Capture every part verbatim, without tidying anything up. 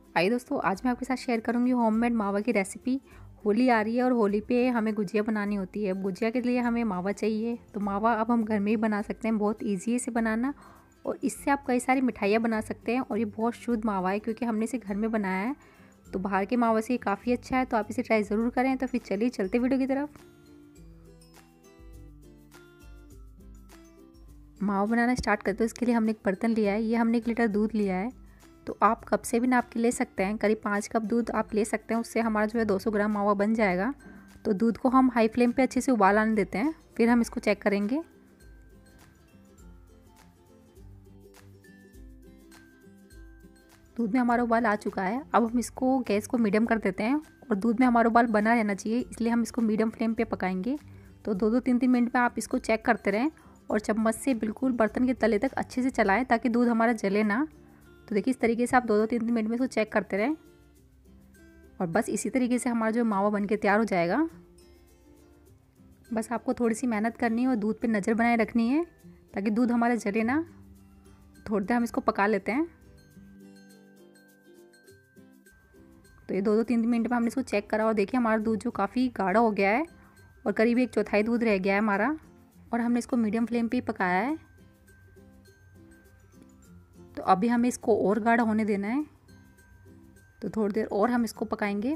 आइए दोस्तों, आज मैं आपके साथ शेयर करूंगी होममेड मावा की रेसिपी। होली आ रही है और होली पे हमें गुजिया बनानी होती है। गुजिया के लिए हमें मावा चाहिए, तो मावा अब हम घर में ही बना सकते हैं। बहुत इजी है इसे बनाना और इससे आप कई सारी मिठाइयाँ बना सकते हैं। और ये बहुत शुद्ध मावा है क्योंकि हमने इसे घर में बनाया है, तो बाहर के मावा से ये काफ़ी अच्छा है। तो आप इसे ट्राई ज़रूर करें। तो फिर चलिए चलते वीडियो की तरफ। मावा बनाना स्टार्ट करते हो, इसके लिए हमने एक बर्तन लिया है। ये हमने एक लीटर दूध लिया है, तो आप कप से भी नाप के ले सकते हैं। करीब पाँच कप दूध आप ले सकते हैं, उससे हमारा जो है दो सौ ग्राम मावा बन जाएगा। तो दूध को हम हाई फ्लेम पे अच्छे से उबाल आने देते हैं, फिर हम इसको चेक करेंगे। दूध में हमारा उबाल आ चुका है। अब हम इसको गैस को मीडियम कर देते हैं और दूध में हमारा उबाल बना रहना चाहिए, इसलिए हम इसको मीडियम फ्लेम पे पकाएंगे। तो दो दो तीन तीन मिनट में आप इसको चेक करते रहें और चम्मच से बिल्कुल बर्तन के तले तक अच्छे से चलाएं ताकि दूध हमारा जले ना। तो देखिए इस तरीके से आप दो दो तीन तीन मिनट में इसको चेक करते रहें और बस इसी तरीके से हमारा जो मावा बन के तैयार हो जाएगा। बस आपको थोड़ी सी मेहनत करनी है और दूध पे नज़र बनाए रखनी है ताकि दूध हमारा जले ना। थोड़ी देर हम इसको पका लेते हैं। तो ये दो दो तीन तीन मिनट में हमने इसको चेक करा और देखिए हमारा दूध जो काफ़ी गाढ़ा हो गया है और करीब एक चौथाई दूध रह गया है हमारा, और हमने इसको मीडियम फ्लेम पे ही पकाया है। तो अभी हमें इसको और गाढ़ा होने देना है, तो थोड़ी देर और हम इसको पकाएंगे।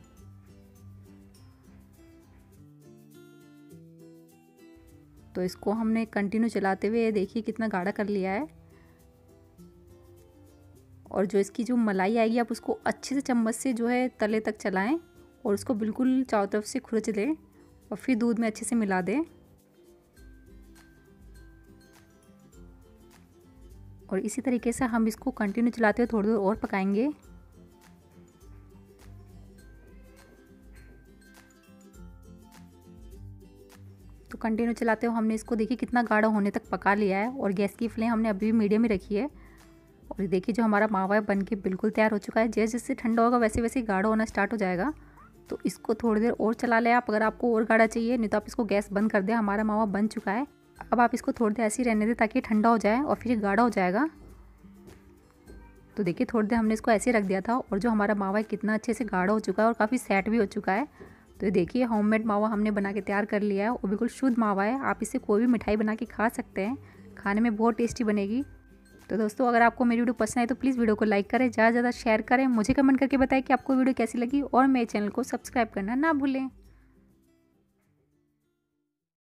तो इसको हमने कंटिन्यू चलाते हुए देखिए कितना गाढ़ा कर लिया है। और जो इसकी जो मलाई आएगी आप उसको अच्छे से चम्मच से जो है तले तक चलाएं और उसको बिल्कुल चारों तरफ से खुरच दें और फिर दूध में अच्छे से मिला दें। और इसी तरीके से हम इसको कंटिन्यू चलाते हुए थोड़ी देर और पकाएंगे। तो कंटिन्यू चलाते हुए हमने इसको देखिए कितना गाढ़ा होने तक पका लिया है और गैस की फ्लेम हमने अभी भी मीडियम ही रखी है। और देखिए जो हमारा मावा है बन के बिल्कुल तैयार हो चुका है। जैसे जैसे ठंडा होगा वैसे वैसे गाढ़ा होना स्टार्ट हो जाएगा। तो इसको थोड़ी देर और चला लें आप, अगर आपको और गाढ़ा चाहिए, नहीं तो आप इसको गैस बंद कर दें। हमारा मावा बन चुका है। अब आप इसको थोड़ी देर ऐसे ही रहने दें ताकि ठंडा हो जाए और फिर गाढ़ा हो जाएगा। तो देखिए थोड़ी देर हमने इसको ऐसे रख दिया था और जो हमारा मावा है कितना अच्छे से गाढ़ा हो चुका है और काफ़ी सेट भी हो चुका है। तो ये देखिए होममेड मावा हमने बना के तैयार कर लिया है और बिल्कुल शुद्ध मावा है। आप इससे कोई भी मिठाई बना के खा सकते हैं, खाने में बहुत टेस्टी बनेगी। तो दोस्तों अगर आपको मेरी वीडियो पसंद आए तो प्लीज़ वीडियो को लाइक करें, ज़्यादा से ज़्यादा शेयर करें, मुझे कमेंट करके बताएं कि आपको वीडियो कैसी लगी और मेरे चैनल को सब्सक्राइब करना ना भूलें।